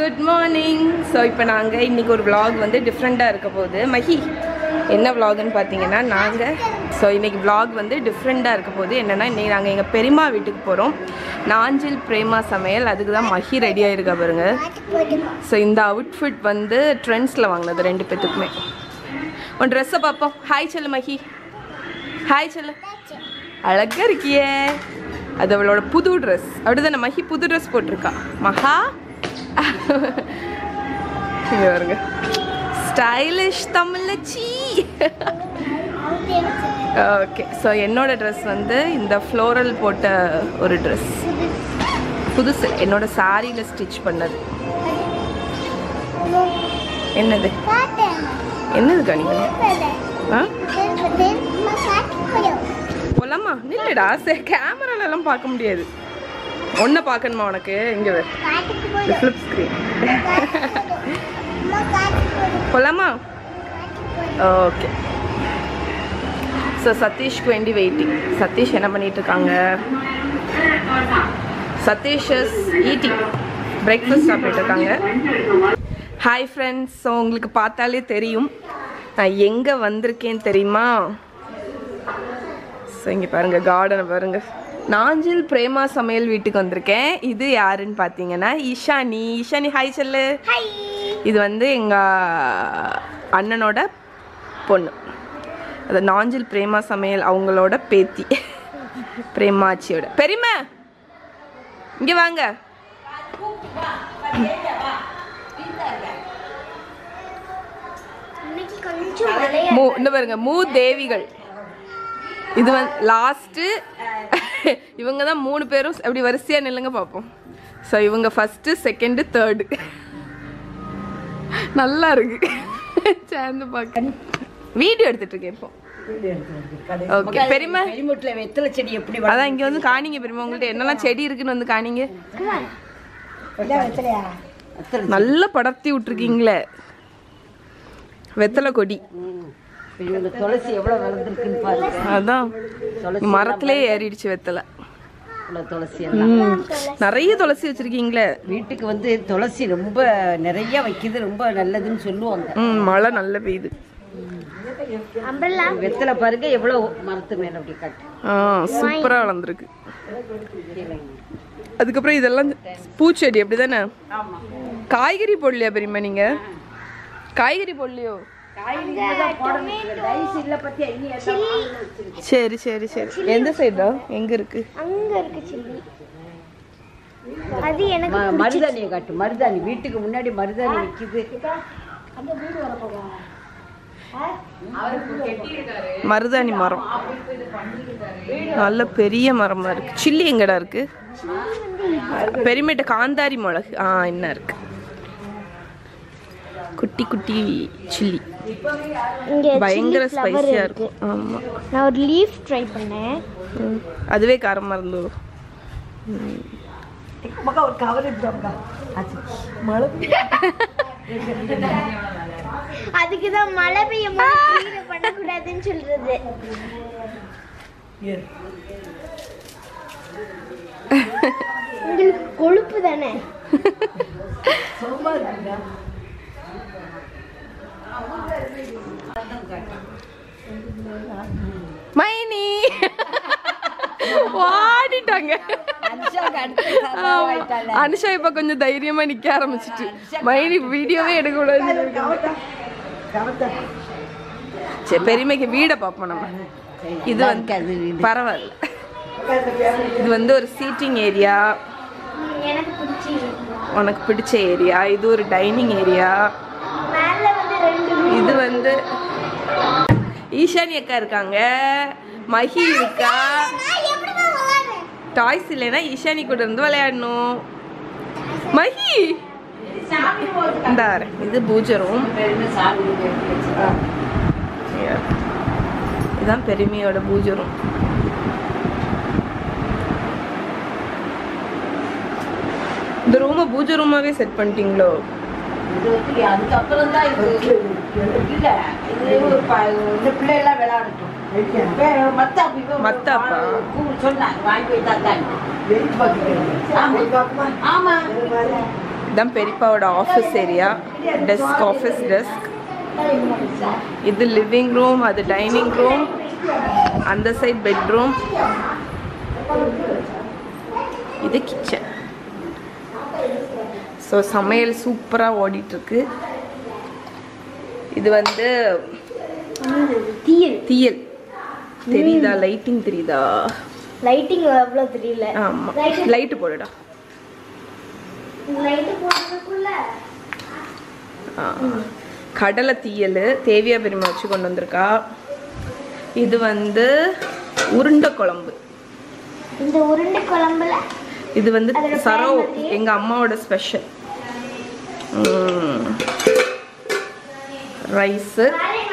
Good morning. So இப்போ நாங்க இன்னைக்கு ஒரு vlog வந்து டிஃபரெண்டா இருக்க போகுது. மஹி என்ன vlogன்னு பாத்தீங்கன்னா நாங்க இன்னைக்கு vlog வந்து டிஃபரெண்டா இருக்க போகுது. என்னன்னா இன்னைக்கு நாங்க எங்க பெரியம்மா வீட்டுக்கு போறோம். நாஞ்சில் பிரேமா சமையல். அதுக்கு தான் மஹி ரெடியா இருக்கா பாருங்க. சோ இந்த அவுட்ஃபிட் வந்து ட்ரெண்ட்ஸ்ல வாங்குனது ரெண்டு பேத்துக்குமே. ஒரு Dress பாப்போம். ஹாய் செல்ல மஹி. ஹாய் செல்ல. அழகா இருக்கியே. அது அவளோட புது Dress. அப்படிதானே மஹி புது Dress போட்டிருக்கா. மஹா இங்க பாருங்க. ஸ்டைலிஷ் தமிழச்சி. ஓகே ஸோ என்னோட ட்ரெஸ் வந்து இந்த ஃப்ளோரல் போட்ட ஒரு ட்ரெஸ் புதுசு என்னோட சாரியில் ஸ்டிச் பண்ணது. என்னது என்னது கணிங்க போலாமா நில்லுடா சரி கேமராலெல்லாம் பார்க்க முடியாது. ஒன்றை பார்க்கணுமா உனக்கு இங்கே ஃப்ளிப் ஸ்க்ரீன் போலாமா ஓகே. ஸோ சதீஷ்க்கு வேண்டி வெயிட்டிங். சதீஷ் என்ன பண்ணிட்டு இருக்காங்க? சதீஷ் இஸ் ஈட்டிங் பிரேக்ஃபாஸ்ட் சாப்பிட்டு இருக்காங்க. Hi friends. ஸோ உங்களுக்கு பார்த்தாலே தெரியும் நான் எங்கே வந்திருக்கேன்னு தெரியுமா? ஸோ இங்கே பாருங்கள் கார்டனை பாருங்கள். நாஞ்சில் பிரேமா சமையல் வீட்டுக்கு வந்திருக்கேன். இது யாருன்னு பார்த்தீங்கன்னா ஈஷானி. ஈஷானி ஹாய் சொல்லு. இது வந்து எங்கள் அண்ணனோட பொண்ணு. அது நாஞ்சில் பிரேமா சமையல் அவங்களோட பேத்தி பிரேமாச்சியோட பெரியம்மா. இங்கே வாங்க. இந்த பாருங்க மூதேவிகள். இது வந்து லாஸ்ட்டு இவங்க தான் மூணு பேரும் அப்படி வரிசையாக நில்லுங்க பார்ப்போம். ஸோ இவங்க ஃபஸ்ட்டு செகண்டு தேர்டு நல்லா இருக்கு சேர்ந்து பார்க்க. வீடியோ எடுத்துட்டு இருக்கேன் இப்போ. ஓகே பெரியம்மா வெத்தலை செடி எப்படி அதான் இங்கே வந்து காணிங்க பெரியம்மா. உங்கள்கிட்ட என்னெல்லாம் செடி இருக்குன்னு வந்து காணிங்க. நல்லா படர்த்தி விட்டுருக்கீங்களே வெத்தலை கொடி. துளசி எவ்வளவு வளர்ந்துருக்குன்னு பாருங்க. அதான் மரத்திலே ஏறிடுச்சு வெத்தலை. துளசி நிறைய துளசி வச்சிருக்கீங்களே. வீட்டுக்கு வந்து துளசி ரொம்ப நிறைய வைக்கிறது ரொம்ப நல்லதுன்னு சொல்லுவாங்க. மழை நல்ல பெய்யுது. வெத்தலை பாருங்க எவ்வளவு மரத்து மேல அப்படி காட்டு. சூப்பரா வளர்ந்துருக்கு. அதுக்கப்புறம் இதெல்லாம் பூச்செடி அப்படிதானே? காய்கறி போடலையா பெரியம்மா நீங்க? காய்கறி போடலையோ? சரி சரி சரி. எந்த சைடா எங்க இருக்கு? அங்க இருக்கு சில்லி. அது எனக்கு மருதாணியை காட்டு. மருதாணி வீட்டுக்கு முன்னாடி மருதாணி விக்குது. மருதாணி மரம் நல்ல பெரிய மரமா இருக்கு. சில்லி எங்கடா இருக்கு? பெருமேட்ட காந்தாரி மிளகு என்ன இருக்கு? குட்டி குட்டி சில்லி பயங்கர ஸ்பைசியா இருக்கும். ஆமா நான் ஒரு லீஃப் ட்ரை பண்ணேன். அதுவே காரமா இருந்தோ. ஒரு கவர் அதுக்குதான் மழை பெய்யும் போது பண்ணக்கூடாதுன்னு சொல்றது. உங்களுக்கு கொழுப்பு தானே. மைனி வாடிட்டாங்க. அனுஷா இப்ப கொஞ்சம் தைரியமா நிக்க ஆரம்பிச்சிட்டு. மைனி வீடியோவே எடுக்க கூடாது. சரி பெரியமைக்கு வீடை பார்ப்போம் நம்ம. இது வந்து பரவாயில்ல. இது வந்து ஒரு சீட்டிங் ஏரியா. உனக்கு பிடிச்ச ஏரியா. இது ஒரு டைனிங் ஏரியா. இது வந்து ஈஷானி அக்கா இருக்காங்க. மஹி இருக்கா. டாய்ஸ் இல்லைன்னா ஈஷானி கூட இருந்து விளையாடணும். மஹி இந்த இது பூஜை ரூம். இதுதான் பெருமையோட பூஜை ரூம். இந்த ரூமை பூஜை ரூமாவே செட் பண்ணிட்டீங்களோ? அதுக்கப்புறம் தான் பிள்ளை எல்லாம் விளையாடட்டும். மத்தாப்பா சொன்னாங்க வாங்கி போய் தான். ஆமா இதுதான் பெரியப்பாவோட office area. Desk, office desk. இது லிவிங் ரூம், அது டைனிங் ரூம், அந்த சைட் பெட்ரூம், இது கிச்சன். ஸோ சமையல் சூப்பராக ஓடிட்டுருக்கு. இது வந்து தீயல் தெரியுதா? லைட்டிங் தெரியுதா? லைட்டிங் அவ்வளோ தெரியல. ஆமாம், லைட்டு போடுடா. லைட்டு போடுறதுக்குள்ள கடலை தீயல் தேவியா பெருமை வச்சு கொண்டு வந்திருக்கா. இது வந்து உருண்டை குழம்பு. இந்த உருண்டை குழம்புல இது வந்து சரோ, எங்கள் அம்மாவோட ஸ்பெஷல். ரைஸு.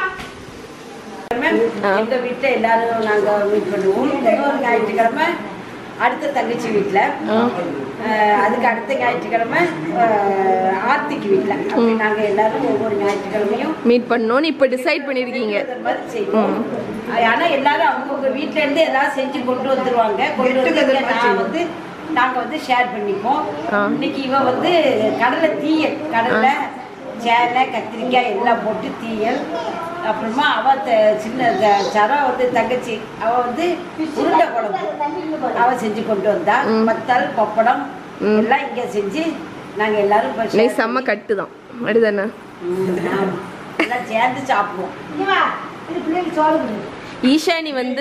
எங்க வீட்டுல எல்லாரும் நாங்க மீட் பண்ணுவோம். இன்னொரு ஞாயிற்றுக்கிழமை அடுத்த தங்கச்சி வீட்டுல, அதுக்கு அடுத்த ஞாயிற்றுக்கிழமை ஆர்த்திக்கு வீட்டுல. அப்படி நாங்க எல்லாரும் ஒவ்வொரு ஞாயிற்றுக்கிழமையும் மீட் பண்ணோன்னு இப்போ டிசைட் பண்ணியிருக்கீங்க. ஆனா எல்லாரும் அவங்கவுங்க வீட்டுல இருந்து ஏதாவது செஞ்சு கொண்டு வந்துருவாங்க. நான் வந்து நாங்க வந்து ஷேர் பண்ணிப்போம். இன்னைக்கு இவ வந்து கடலை தீயல், கடலை சேலை கத்திரிக்காய் எல்லாம் போட்டு தீயல். அப்புறமா அவ சின்ன சரா வந்து தங்கச்சி, அவ வந்து உருண்டை குழம்பு அவ செஞ்சு கொண்டு வந்தா. மத்தால் பப்படம் எல்லாம் இங்க செஞ்சு நாங்க எல்லாரும் செம்ம கட்டு தான் அப்படிதானே எல்லாம் சேர்ந்து சாப்பிடுவோம். ஈஷானி வந்து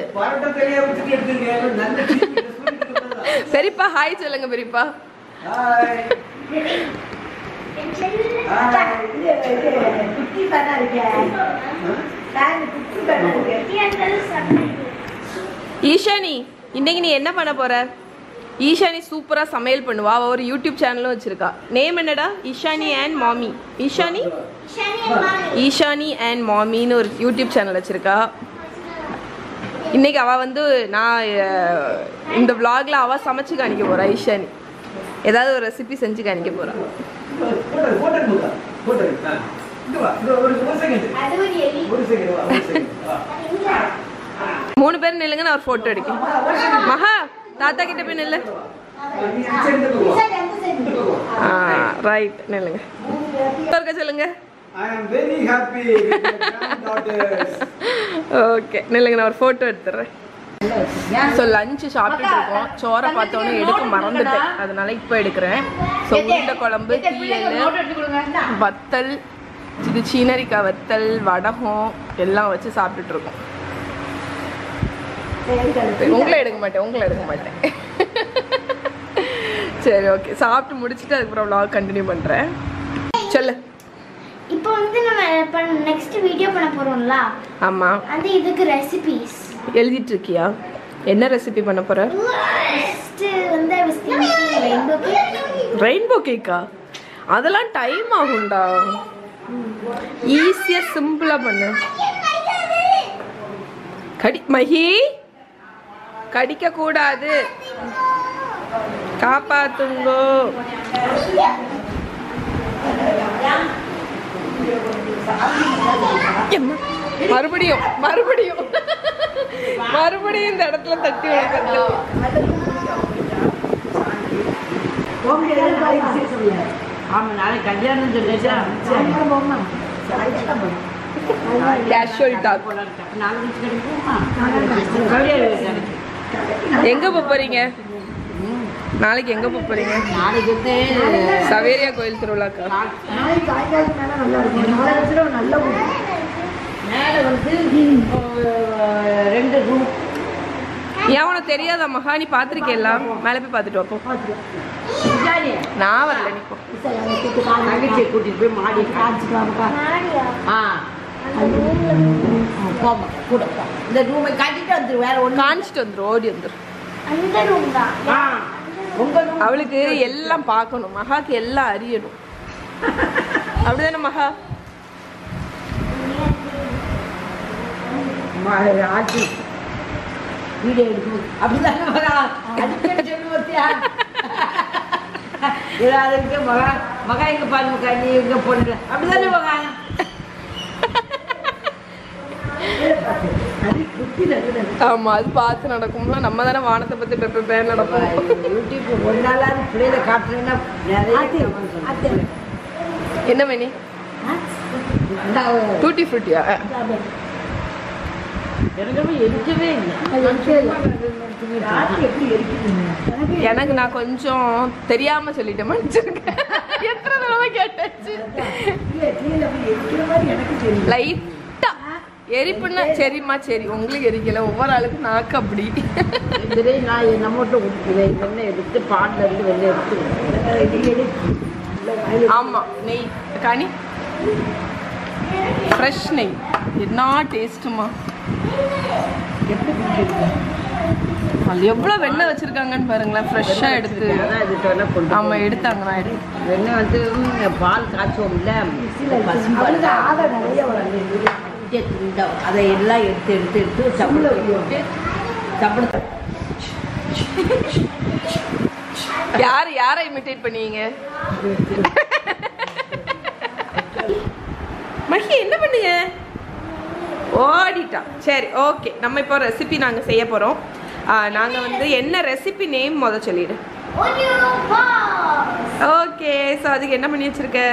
பெரியப்பா ஹாய் சொல்லுங்க. பெரியப்பா ஈஷானி, இன்னைக்கு நீ என்ன பண்ண போற? ஈஷானி சூப்பரா சமையல் பண்ணுவா. அவ ஒரு யூடியூப் சேனலும் வச்சிருக்கா. நேம் என்னடா? ஈஷானி அண்ட் மாமி. ஈஷானி அண்ட் மாமின்னு ஒரு யூடியூப் சேனல் வச்சிருக்கா. இன்னைக்கு அவ வந்து நான் இந்த vlogல அவ சமைச்சு காணிக்க போறா. ஈஷானி ஏதாவது ஒரு ரெசிபி செஞ்சு காணிக்க போறா. மூணு பேர் நில்லுங்க, நான் ஒரு போட்டோ எடுக்கேன். மகா தாத்தா கிட்ட போய் நில்லு. ரைட், நில்லுங்க. சொல்லுங்க. I am very happy with my granddaughters. Okay, நில்லுங்க, நான் ஒரு போட்டோ எடுத்துறேன். ஸோ லஞ்சு சாப்பிட்டுட்டு இருக்கோம். சோறை பார்த்தோன்னே எடுக்க மறந்துட்டேன், அதனால இப்போ எடுக்கிறேன். ஸோ உருண்டை குழம்பு, தீயல், வத்தல், இது சீனரிக்காய் வத்தல், வடகம் எல்லாம் வச்சு சாப்பிட்டுட்டு இருக்கோம். உங்களை எடுக்க மாட்டேன். சரி, ஓகே. சாப்பிட்டு முடிச்சுட்டு அதுக்கப்புறம் vlog கண்டினியூ பண்ணுறேன். சொல்லு. இப்போ வந்து நம்ம நெக்ஸ்ட் வீடியோ பண்ண போறோம்ல. ஆமாம். அந்த இதுக்கு ரெசிபீஸ் எழுதிட்டு இருக்கியா? என்ன ரெசிபி பண்ண போற? ஃபர்ஸ்ட் வந்து ரெயின்போ கேக்கா? அதெல்லாம் டைம் ஆகும்டா. ஈஸியா சிம்பிளா பண்ணு. மஹி கடிக்க கூடாது, காப்பாத்துங்கோ. மறுபடியும் இந்த இடத்துல தட்டி வைக்கிறது. Casual talk. எங்க போறீங்க நாளைக்கு? எங்க போறீங்க? சவேரியா கோயில் திருவிழாக்கா? ஏன் உனக்கு தெரியாதா மகா? நீ பாத்திருக்கேல்ல, மேல போய் பாத்துட்டு வாப்போ. நான் வரல, நீ போ. கூட்டிட்டு போய் மாடி காமிச்சிட்டு இந்த ரூமை காட்டிட்டு வந்துரு. வேற ஒண்ணு காமிச்சிட்டு வந்துரு, ஓடி வந்துரு. அந்த ரூம் தான். அவளுக்கு எல்லாம் பார்க்கணும், மகாக்கு எல்லாம் அறியணும். அப்படிதானே மகா? ஆட்சி வீடியோ எடுக்கணும் அப்படிதானே மகா? அடிக்கடி சொல்லுவத்தியா? அதுக்கு மகா மகா எங்க பாருங்க, நீ எங்க போன அப்படிதானே மகா? ஆமா அது பார்த்து நடக்கும்ல. நம்ம தானே வானத்தை பத்தி பேர் நடப்போம். யூடியூப் ஒரு நாளாவது பிள்ளைகளை காட்டுறேன்னா நிறைய என்ன வேணி டூட்டி ஃப்ரூட்டியா? எரிக்கவே எனக்கு நான் கொஞ்சம் தெரியாம சொல்லிட்டேன், மன்னிச்சிருக்கேன். எத்தனை தடவை கேட்டாச்சு. லைட்டா எரிப்புன்னா சரிம்மா சரி, உங்களுக்கு எரிக்கல, ஒவ்வொரு ஆளுக்கு நாக்கு அப்படி. நான் நம்ம வீட்டில் கொடுக்குறேன், வெண்ணெய் எடுத்து பாட்டில் இருந்து வெண்ணெய் எடுத்து. ஆமா நெய் காணி ஃப்ரெஷ் நெய் என்ன டேஸ்ட்டுமா. அது எவ்வளோ வெண்ணெய் வச்சிருக்காங்கன்னு பாருங்களேன், ஃப்ரெஷ்ஷாக எடுத்து. ஆமாம் எடுத்தாங்க, நான் எடுத்து. வெண்ணெய் வந்து பால் காய்ச்சுவோம்ல, பசும்பால் அதை எல்லாம் எடுத்து எடுத்து எடுத்து சம்பளை போட்டு சம்பளத்தை. யாரை இமிட்டேட் பண்ணுவீங்க? மஹி என்ன பண்ணுங்க? ஓடிட்டா. சரி ஓகே, நம்ம இப்போ ரெசிபி நாங்கள் செய்ய போகிறோம். நாங்கள் வந்து என்ன ரெசிபி நேம் முதல் சொல்லிடு. ஓகே, ஸோ அதுக்கு என்ன பண்ணி வச்சிருக்க?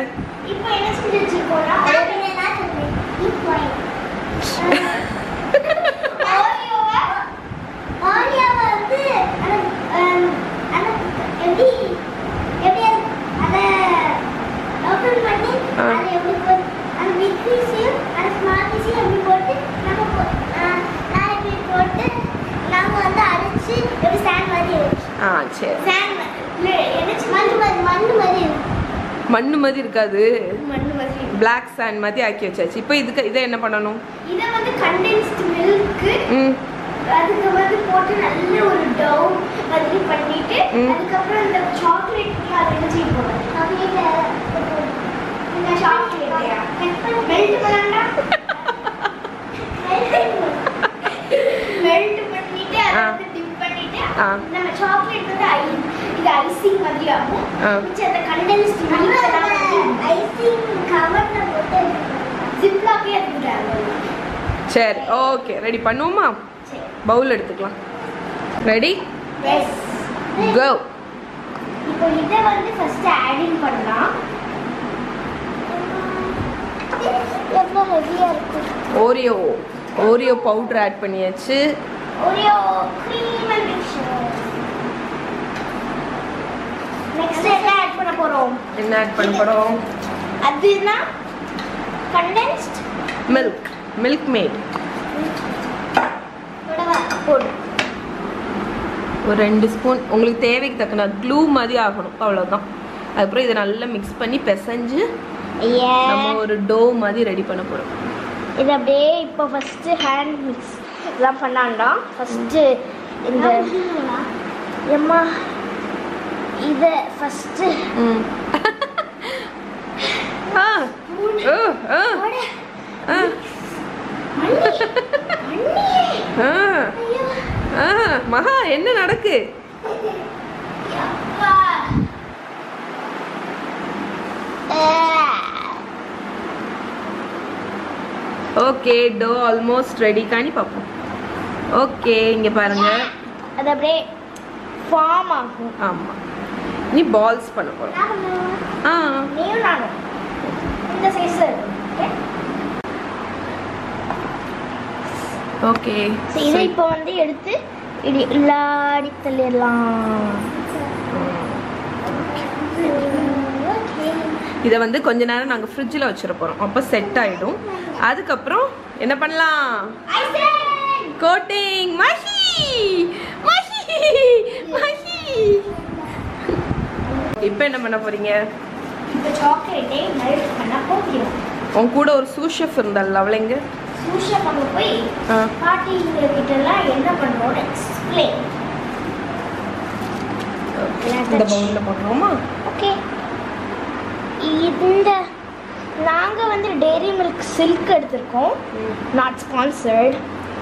மண்ணு மாதிரி இருக்காது, பிளாக் சாண்ட் மாதிரி ஆக்கி வச்சாச்சு. இப்போ இதை என்ன பண்ணணும்? இதை வந்து கண்டென்ஸ்ட் மில்க் அதுக்கு வந்து போட்டு நல்ல ஒரு டவ் மாதிரி பண்ணிட்டு அதுக்கப்புறம் இந்த சாக்லேட் அதை என்ன செய்ய போறோம்? இந்த சாக்லேட் மெல்ட் பண்ணா மெல்ட் பண்ணிட்டு அதை வந்து டிப் பண்ணிட்டு நம்ம சாக்லேட் வந்து இது ஐசிங் மாதிரி ஆகும். which அந்த கண்டென்ஸ்ட் மில்க் ஐசிங் கவர்ல போட்டு ஜிப்லாக்கே எடுத்துட்டாங்க. சரி ஓகே, ரெடி பண்ணுவோமா? பவுல் எடுத்துக்கலாம். ரெடி? Yes go. இப்போ இத வந்து ஃபர்ஸ்ட் ஆட் பண்ணலாம். எவ்வளவு ஹெவியா இருக்கு. ஓரியோ பவுடர் ஆட் பண்ணியாச்சு. Oreo cream and mixture. Next என்ன ஆட் பண்ண போறோம்? என்ன ஆட் பண்ண போறோம்? அதுனா கண்டென்ஸ்ட் மில்க் மேட். போடு. ஒரு 2 ஸ்பூன் உங்களுக்கு தேவைக்கு தக்கன க்ளூ மாதிரி ஆகணும், அவ்வளோதான். அதுக்கப்புறம் இதை நல்லா மிக்ஸ் பண்ணி பிசைஞ்சு நம்ம ஒரு டோ மாதிரி ரெடி பண்ண போகிறோம். இது அப்படியே இப்போ ஃபஸ்ட்டு ஹேண்ட் மிக்ஸ் இதெல்லாம் பண்ணாண்டா. ஃபஸ்ட்டு இந்த எம்மா இதை ஃபஸ்ட்டு மகா என்ன நடக்கு? Okay, dough almost ready. காணி பார்ப்போம். ஓகே, இங்கே பாருங்க, அது அப்படியே ஃபார்ம் ஆகும். ஆமாம், நீ பால்ஸ் பண்ண போகிறோம். நீயும் நானும் இந்த சைஸ். ஓகே, இதை இப்போ வந்து எடுத்து இல்லாடி தள்ளிடலாம். இதை வந்து கொஞ்ச நேரம் நாங்கள் ஃப்ரிட்ஜில் வச்சிட போகிறோம், அப்போ செட் ஆகிடும். அதுக்கப்புறம் என்ன பண்ணலாம்? கோட்டிங். மஹி இப்போ என்ன பண்ண போறீங்க? இப்போ சாக்லேட்டை மெல்ட் பண்ண போகிறோம். உன் கூட ஒரு சூஷெஃப் இருந்தால் அவளைங்க சூஷெஃப் அங்கே போய் பாட்டிங்க கிட்டலாம் என்ன பண்ணுறோம்னு எக்ஸ்பிளைன். இந்த பவுலில் போட்டுருவோமா? ஓகே, இந்த நாங்கள் வந்து டெய்ரி மில்க் சில்க் எடுத்திருக்கோம். Not sponsored.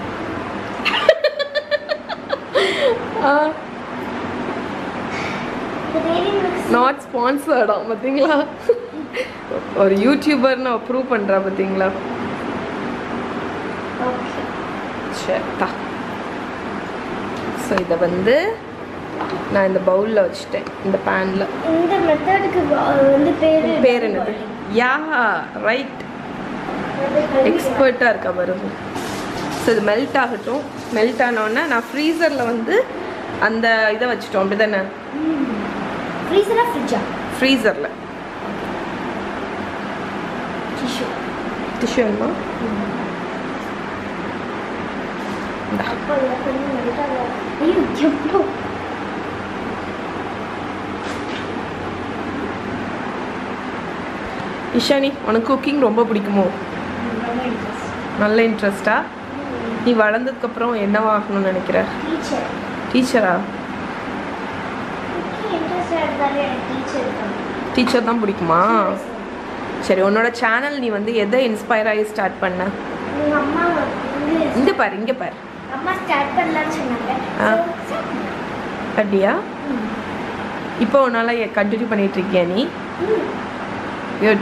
நாட் ஸ்பான்சர்டா? பார்த்தீங்களா, ஒரு யூடியூபர்னு ப்ரூவ் பண்ணுறா பார்த்தீங்களா? தா. ஸோ இதை வந்து நான் இந்த பவுலில் வச்சுட்டேன், இந்த பேனில். இந்த மெத்தடுக்கு வந்து பேர் என்னது? யா ரைட், எக்ஸ்பர்ட்டாக இருக்கா பாருங்க. ஸோ இது மெல்ட் ஆகட்டும். மெல்ட் ஆனோடனே நான் ஃப்ரீசரில் வந்து அந்த இதை வச்சுட்டோம், அப்படி தானே? ஃப்ரீசரில் டிஷ்யூ வேணுமா? இஷானி, உனக்கு குக்கிங் ரொம்ப பிடிக்குமோ? நல்ல இன்ட்ரெஸ்டா? நீ வளர்ந்ததுக்கப்புறம் என்னவாகணும்னு நினைக்கிற? டீச்சரா? டீச்சர் தான் பிடிக்குமா? சரி, உன்னோட சேனல் நீ வந்து எதை இன்ஸ்பயர் ஆகி ஸ்டார்ட் பண்ண? இங்கே பாரு, இங்கே பாரு. அப்படியா? இப்போ உன்னால கண்டினியூ பண்ணிட்டு இருக்கியா நீ? குட்.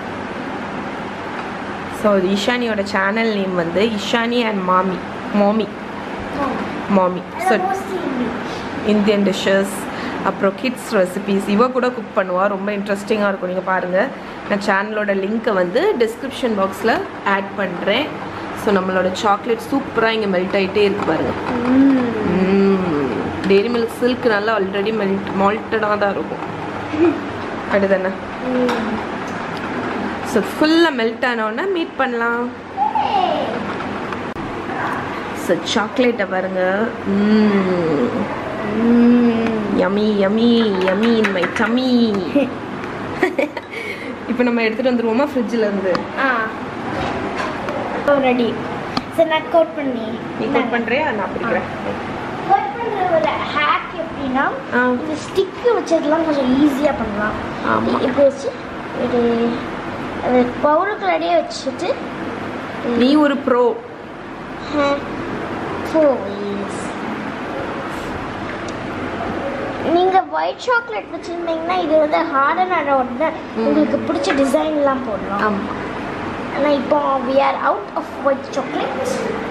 ஸோ இஷானியோட சேனல் நேம் வந்து Ishani and Mami. So Indian dishes, அப்புறம் கிட்ஸ் ரெசிபீஸ் இவ கூட குக் பண்ணுவாள். ரொம்ப இன்ட்ரெஸ்டிங்காக இருக்கும், நீங்கள் பாருங்கள். நான் சேனலோட லிங்க்கை வந்து டிஸ்கிரிப்ஷன் பாக்ஸில் ஆட் பண்ணுறேன். ஸோ நம்மளோட சாக்லேட் சூப்பராக இங்கே மெல்ட் ஆகிட்டே இருக்கு பாருங்கள். டெய்ரி மில்க் சில்க் நல்லா ஆல்ரெடி மால்ட்டடாக தான் இருக்கும், அப்படிதானே? ஸோ ஃபுல்லாக மெல்ட் ஆனோடனே மீட் பண்ணலாம். ஸோ சாக்லேட்டை பாருங்க. Yummy yummy yummy in my tummy. இப்போ நம்ம எடுத்துகிட்டு வந்துடுவோமா ஃப்ரிட்ஜில் இருந்து? ரெடி. சரி, நான் கோட் பண்ணி. நீ கோட் பண்ணுறியா? நான் பிடிக்கிறேன். கோட் பண்ணுற ஒரு ஹேக் எப்படின்னா, இந்த ஸ்டிக்கு வச்சதுலாம் கொஞ்சம் ஈஸியாக பண்ணலாம். இப்படி வச்சு இது அது பவுலுக்கு ரெடியே வச்சுட்டு. நீ ஒரு ப்ரோ. நீங்கள் ஒயிட் சாக்லேட் வச்சுருந்தீங்கன்னா இது வந்து ஹார்டன் ஆன உடனே உங்களுக்கு பிடிச்ச டிசைன்லாம் போடலாம். ஆமாம். ஆனால் இப்போ we are out of white chocolate.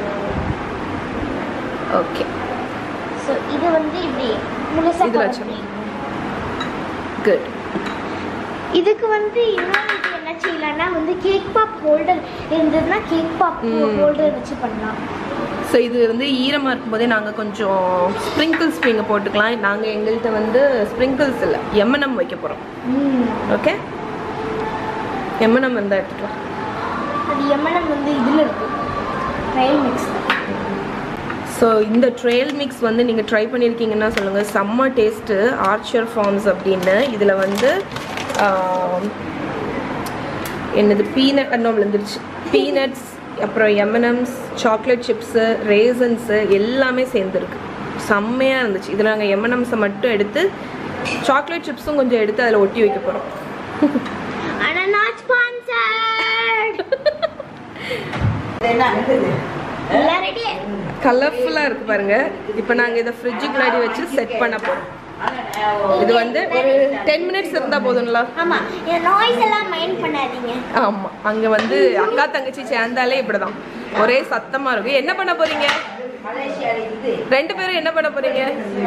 Okay. So இது வந்து இப்படி முழுசாக இதில் வச்சிடலாம். குட். இதுக்கு வந்து இன்னொரு இது என்ன செய்யலாம்னா வந்து கேக் பாப் ஹோல்டர் இருந்ததுன்னா கேக் பாப் ஹோல்டர் வச்சு பண்ணலாம். ஸோ இது வந்து ஈரமாக இருக்கும்போதே நாங்கள் கொஞ்சம் ஸ்ப்ரிங்கிள்ஸ் நீங்கள் போட்டுக்கலாம். நாங்கள் எங்கள்கிட்ட வந்து ஸ்ப்ரிங்கிள்ஸ் இல்லை, எம்என்எம் வைக்க போகிறோம். ஓகே, எம்என்எம் இருந்தால் எடுத்துக்கலாம். அது எம்என்எம் வந்து இதில் இருக்குது, ட்ரையல் மிக்ஸ். ஸோ இந்த ட்ரையல் மிக்ஸ் வந்து நீங்கள் ட்ரை பண்ணியிருக்கீங்கன்னா சொல்லுங்கள். செம்ம டேஸ்ட்டு. ஆர்ச்சர் ஃபார்ம்ஸ் அப்படின்னு இதில் வந்து என்னது பீனட் அண்ணம் விழுந்துருச்சு. பீனட்ஸ், அப்புறம் எம்என்எம்ஸ், சாக்லேட் சிப்ஸு, ரேசன்ஸு எல்லாமே சேர்ந்துருக்கு. செம்மையாக இருந்துச்சு. இதில் நாங்கள் எம்என்எம்ஸை மட்டும் எடுத்து சாக்லேட் சிப்ஸும் கொஞ்சம் எடுத்து அதில் ஒட்டி வைக்க போகிறோம். ஆனால் நாட் ஸ்பான்சர்ட். கலர்ஃபுல்லாக இருக்குது பாருங்கள். இப்போ நாங்கள் இதை ஃப்ரிட்ஜுக்குள்ளாடி வச்சு செட் பண்ண போகிறோம். இது வந்து ஒரு 10 மினிட்ஸ் இருந்தால் போதுங்களா? ஆமாம், என் நாய்ஸ் எல்லாம் மைண்ட் பண்ணாதீங்க. ஆமாம், அங்கே வந்து அக்கா தங்கச்சி சேர்ந்தாலே இப்படி தான் ஒரே சத்தமாக இருக்கும். என்ன பண்ண போகிறீங்க? 2 பேரும் என்ன பண்ண போகிறீங்க?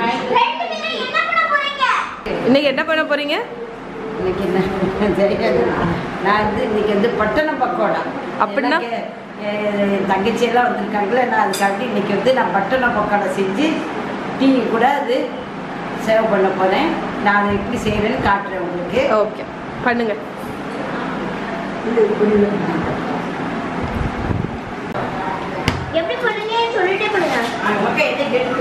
இன்னைக்கு என்ன பண்ண போகிறீங்க? இன்னைக்கு என்ன தெரியாது. நான் வந்து இன்னைக்கு வந்து பட்டணம் பக்கோடா. அப்படின்னா தங்கச்சியெல்லாம் வந்திருக்காங்களே, நான் அதுக்காண்டி இன்னைக்கு வந்து நான் பட்டணம் பக்கோடா செஞ்சு டீ கூட அது சேவ் பண்ண போகிறேன். நான் எப்படி செய்கிறேன்னு காட்டுறேன் உங்களுக்கு. ஓகே, பண்ணுங்க. எப்படி பண்ணுங்க சொல்லிட்டே பண்ணுங்க. ஓகே, இதை எடுத்து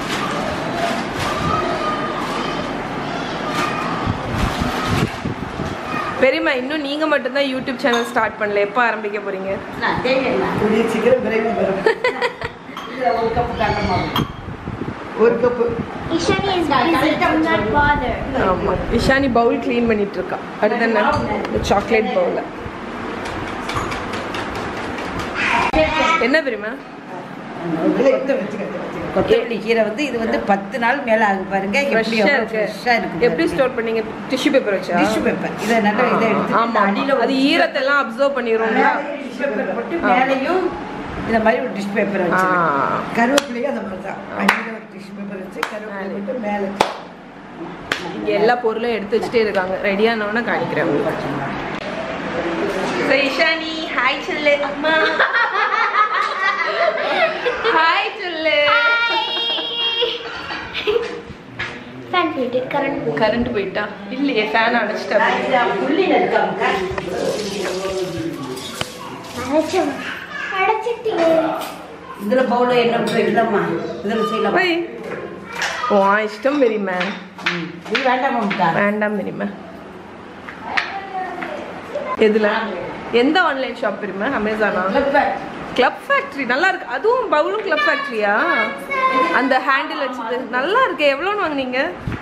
பெரியம்மா, இன்னும் நீங்கள் மட்டும்தான் யூடியூப் சேனல் ஸ்டார்ட் பண்ணல. எப்போ ஆரம்பிக்க போகிறீங்க? நான் தேவையில்லை, சீக்கிரம் விரைவு வரும். ஒரு கப்பு காரணமாக ஒரு cup. Ishani is busy, do not bother. ஆமாம், இஷானி பவுல் க்ளீன் பண்ணிட்டு இருக்கா. அடுத்த இந்த சாக்லேட் பவுல என்ன பெரியம்மா? கொத்தமல்லி கீரை வந்து இது வந்து 10 நாள் மேலே ஆகும் பாருங்க. எப்படி ஸ்டோர் பண்ணீங்க? டிஷ்யூ பேப்பர் வச்சா? டிஷ்யூ பேப்பர் இதை நல்லா இதை எடுத்து ஆமாம், அடியில் அது ஈரத்தெல்லாம் அப்சர்வ் பண்ணிடுவோம்ல. டிஷ்யூ பேப்பர் போட்டு மேலேயும் இந்த மாதிரி ஒரு டிஷ் பேப்பர் வச்சு ஆ. கருவேப்பிலையும் அந்த மாதிரி தான் அடியில் ஒரு டிஷ் பேப்பர் வச்சு கருவேப்பிலை மட்டும் மேலே இங்கே எல்லா பொருளும் எடுத்து வச்சுட்டே இருக்காங்க. ரெடியானவொன்னே காணிக்கிறேன் உங்களுக்கு. இஷானி ஹாய் சொல்லு. அம்மா ஹாய் சொல்லு. ஃபேன் போயிட்டு கரண்ட் போயிட்டா? இல்லையே, ஃபேன் அடைச்சிட்டா. புள்ளியில் இருக்காங்க அடைச்சிட்டீங்க. இதில் பவுலில் என்ன வைக்கலாமா? இதில் செய்யலாமா? போய் ஓ இஷ்டம் பெரியம்மா. இது வேண்டாமா? வேண்டாம் பெரியம்மா. எதுல? எந்த ஆன்லைன் ஷாப் பெரியம்மா? அமேசானா? கிளப் ஃபேக்டரி நல்லா இருக்கு. அதுவும் பவுலும் கிளப் ஃபேக்டரியா? அந்த ஹேண்டில் வச்சது நல்லா இருக்கு. எவ்வளோன்னு வாங்குனீங்க?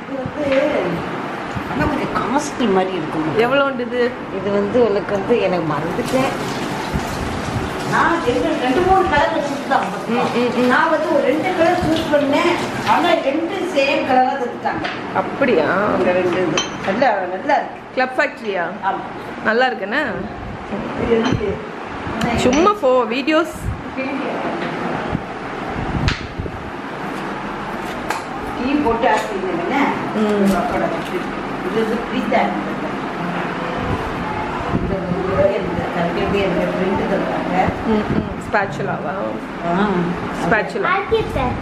ஆனால் கொஞ்சம் காஸ்ட்லி மாதிரி இருக்கும். எவ்வளோண்டு இது? இது வந்து உனக்கு வந்து எனக்கு மறந்துட்டேன். நான் 2-3 கலர் வச்சுருந்தான். நான் வந்து ஒரு 2 கலர் சூஸ் பண்ணேன். ஆனால் 2 சேம் கலராக தந்துட்டாங்க. அப்படியா? அந்த 2 இது நல்லா நல்லா இருக்கு. கிளப் ஃபேக்டரியா? ஆமாம். நல்லா இருக்குண்ணா. சும்மா வீடியோஸ் டீ போட்டு ஆசிரியங்க. இது ப்ரீத்தா பிரிண்ட் தருவாங்க. ஸ்பேச்சுலாவா? ஸ்பேச்சுலா. சார்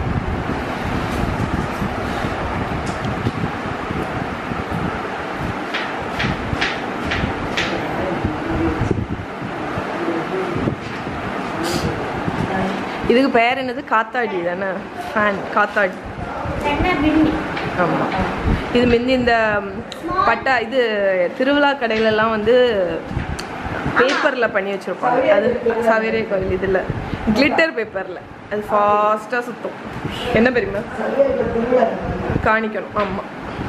இதுக்கு பேர் என்னது? காத்தாடி தானே? ஃபேன் காத்தாடி. ஆமாம். இது முந்தி இந்த பட்டா இது திருவிழா கடையிலலாம் வந்து பேப்பரில் பண்ணி வச்சுருப்பாங்க. அது சவேரே கோயில் இதில் கிளிட்டர் பேப்பரில் அது ஃபாஸ்ட்டாக சுற்றும். என்ன பெரியமா காணிக்கணும். ஆமாம்.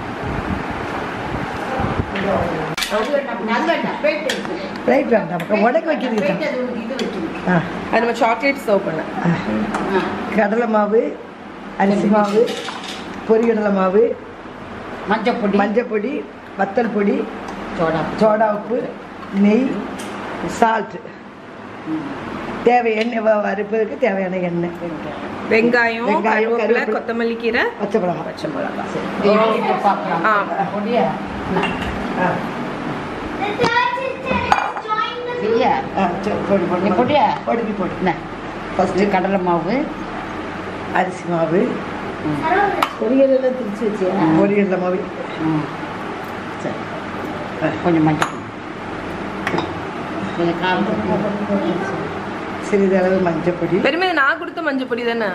ரைட் வேண்டாம். உடக்க வைக்கிறது அது நம்ம சாக்லேட் சர்வ் பண்ண. கடலை மாவு, அரிசி மாவு, பொரிகடலை மாவு, மஞ்சப்பொடி, வத்தல் பொடி, சோடா உப்பு, நெய், சால்ட், தேவை எண்ணெய் வறுப்பதற்கு தேவையான எண்ணெய், வெங்காயம், கருவேப்பிலை, கொத்தமல்லி கீரை, பச்சை மிளகாய். பச்சை மிளகாய். ஃபஸ்ட்டு கடலை மாவு, அரிசி மாவு, பொரியலெல்லாம் திரிச்சு வச்சு பொரியல மாவு, சரி கொஞ்சம் மஞ்சள், சிறிதளவு மஞ்சள் பொடி. பெருமை நான் கொடுத்த மஞ்சள் பொடி தானே?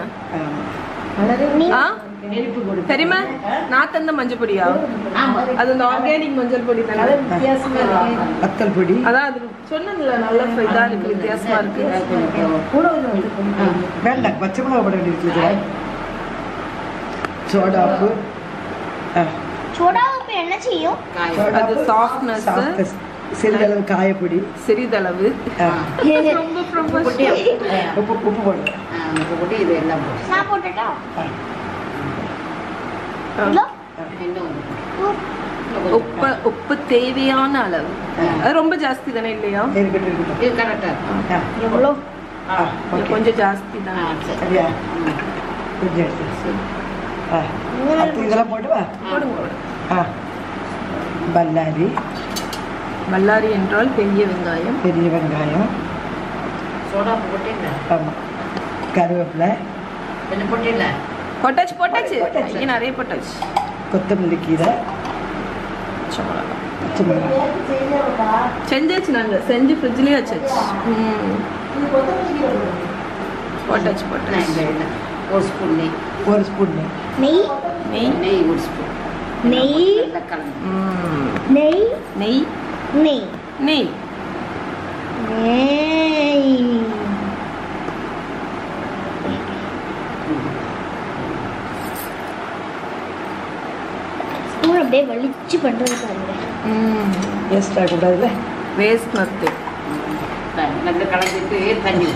தெரியுமா? நான் தந்த மஞ்சள் பொடியா? அது அந்த ஆர்கானிக் மஞ்சள் பொடி தானே? வத்தல் பொடி. அதான் அது சொன்னதுல நல்ல இதா இருக்கு, வித்தியாசமா இருக்கு. வேண்டாம், பச்சை மிளகா போட வேண்டியிருக்குது. சோடா உப்பு. சோடா உப்பு என்ன செய்யும்? அது சாஃப்ட்னஸ். சிறிதளவு காயப்பொடி. சிறிதளவு ரொம்ப ப்ரொஃபஷனல். உப்பு போடுவேன். உப்பு போட்டு இது எல்லாம் நான் போட்டுட்டா? உப்பு தேவையான அளவு. அது ரொம்ப ஜாஸ்தி தானே இல்லையா? எவ்வளோ? கொஞ்சம் ஜாஸ்தி தான். சரியா? கொஞ்சம் இதெல்லாம் போட்டுவா. போடுங்க. பல்லாரி. பல்லாரி என்றால் பெரிய வெங்காயம். பெரிய வெங்காயம். சோடா போட்டு. ஆமாம். கருவேப்பிலை. கொஞ்சம் போட்டில்ல? போட்டாச்சு போட்டாச்சு. இங்கே நிறைய போட்டாச்சு. கொத்தமல்லி கீரை. பச்சை மிளகாய். செஞ்சாச்சு. நாங்கள் செஞ்சு ஃப்ரிட்ஜ்லேயே வச்சாச்சு. போட்டாச்சு போட்டாச்சு. ஒரு ஸ்பூன் நெய். ஒரு ஸ்பூன் நெய். நெய். நெய். நெய் ஒரு ஸ்பூன். நெய். நெய். நெய். நெய். நெய். நெய். ஸ்பூன் அப்படியே வலிச்சு பண்றது பாருங்க. வேஸ்ட் ஆகக்கூடாதுல்ல? வேஸ்ட் நத்து. நல்லா கலந்துட்டு தண்ணி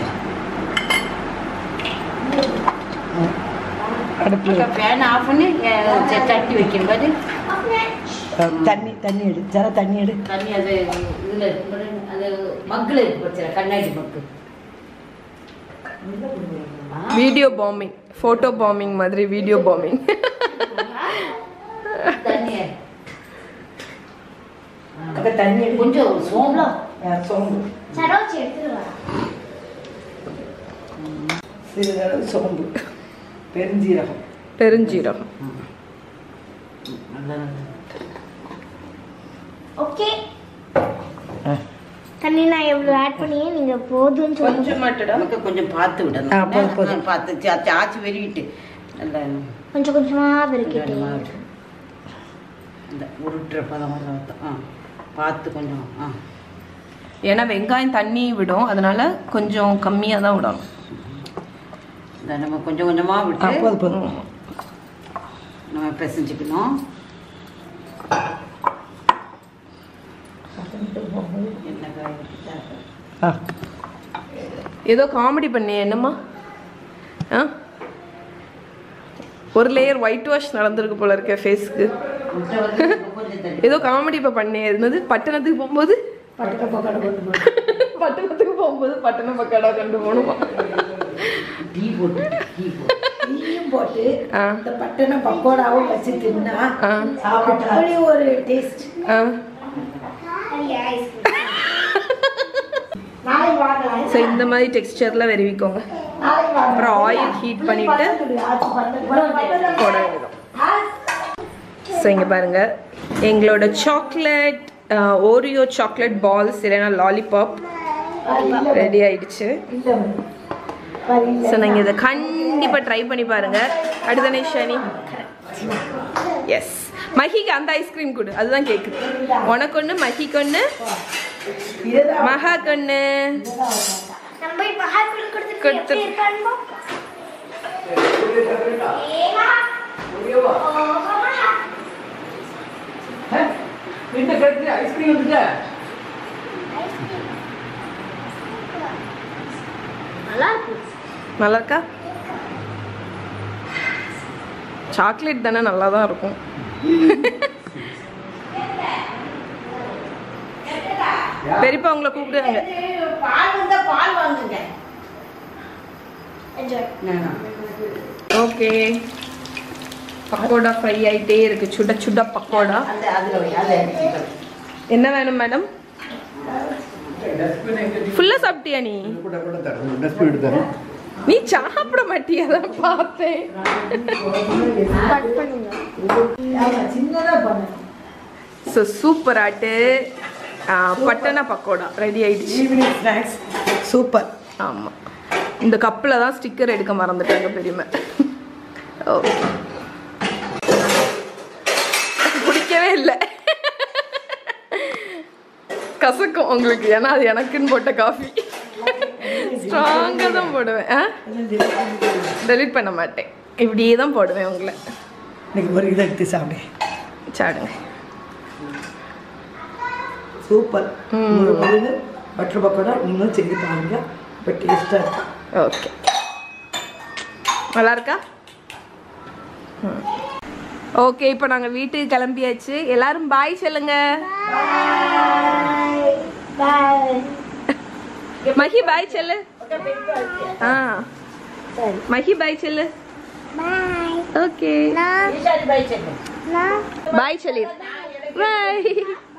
அடுப்பில் ஃபேன் ஆஃப் பண்ணி சட்டி வைக்கும்போது தண்ணி எடு. ஜர தண்ணி எடு. தண்ணி அது இதில் அது மக்கில் இருக்கு. கண்ணாடி mug video bombing, photo bombing மாதிரி வீடியோ பாம்பிங். தண்ணி கொஞ்சம் சோம்பு சோம்பு சரோஜ் எடுத்துட்டு வா. சிறிதளவு சோம்பு, பெருஞ்சீரகம். பெருஞ்சீரகம். ஓகே. தண்ணி நான் எவ்வளவு ஆட் பண்ணியே நீங்க போதும்னு சொல்லுங்க. கொஞ்சம் மட்டும் நமக்கு கொஞ்சம் பார்த்து விடணும். பார்த்து ஆச்சு வெறிவிட்டு நல்லா கொஞ்சம் கொஞ்சமா விரிக்கிட்டு இந்த உருட்டுற பதம் பார்த்து கொஞ்சம். ஏன்னா வெங்காயம் தண்ணி விடும், அதனால கொஞ்சம் கம்மியாக தான் விடணும். இந்த நம்ம கொஞ்சம் கொஞ்சமாக விட்டு நம்ம பிசைஞ்சுக்கணும். ஏதோ காமெடி பண்ணி என்னம்மா? ஒரு லேயர் ஒயிட் வாஷ் நடந்திருக்கு போல இருக்க ஃபேஸ்க்கு. ஏதோ காமெடி இப்போ பண்ணி என்னது பட்டணத்துக்கு போகும்போது பட்டணத்துக்கு போகும்போது பட்டண பக்கடா கண்டு போகணுமா? டீ போட்டு டீயும் போட்டு இந்த பட்டண பக்கோடாவும் வச்சு தின்னா அப்படி ஒரு டேஸ்ட். ஸோ இந்த மாதிரி டெக்ஸ்டரில் வெறிவிக்கோங்க. அப்புறம் ஆயில் ஹீட் பண்ணிவிட்டு போட வேண்டியதும். ஸோ இங்கே பாருங்கள், எங்களோட சாக்லேட் ஓரியோ சாக்லேட் பால்ஸ் இல்லைன்னா லாலிபாப் ரெடி ஆயிடுச்சு. ஸோ நீங்கள் இதை கண்டிப்பாக ட்ரை பண்ணி பாருங்கள். அடுத்தானே ஷானி? எஸ், மஹிக்கு அந்த ஐஸ்கிரீம் கொடு, அதுதான் கேட்குது. உனக்கு ஒன்று, மஹிக்கு ஒன்று, மஹாக்கு ஒன்று கொடுத்து. நல்லா இருக்கா? சாக்லேட் தானே, நல்லா தான் இருக்கும். பெரியப்பா உங்களை கூப்பிடுவாங்க. ஓகே, பக்கோடா ஃப்ரை ஆயிட்டே இருக்கு. சுட சுட பக்கோடா. என்ன வேணும் மேடம்? ஃபுல்லா சாப்பிட்டியா நீ? நீ சாப்பிட மாட்டியா? தான் பார்த்தேன். ஸோ சூப்பர் ஆட்டு பட்டண பக்கோடா ரெடி ஆயிடுச்சு. Evening snacks super. ஆமாம், இந்த கப்பில் தான் ஸ்டிக்கர் எடுக்க மறந்துட்டாங்க பெரியமை. ஓகே, பிடிக்கவே இல்லை, கசக்கும் உங்களுக்கு. ஏன்னா அது எனக்குன்னு போட்ட காஃபி. ஸ்ட்ராங்காக தான் போடுவேன். டெலிட் பண்ண மாட்டேன், இப்படியே தான் போடுவேன் உங்களை. இன்னைக்கு ஒரு இதை எடுத்து சாப்பிடுங்க. சாப்பிடுங்க. சூப்பர். பட்டர் பக்கோடா நீங்களும் செஞ்சு பாருங்க, இப்போ டேஸ்டாக இருக்கும். ஓகே, நல்லா இருக்கா? ஓகே, இப்போ நாங்கள் வீட்டுக்கு கிளம்பியாச்சு. எல்லாரும் பாய் சொல்லுங்க. மஹி பாய் சொல்லு. மஹி பாய் சொல்லு. ஓகே, பாய் சொல்லு. பாய்.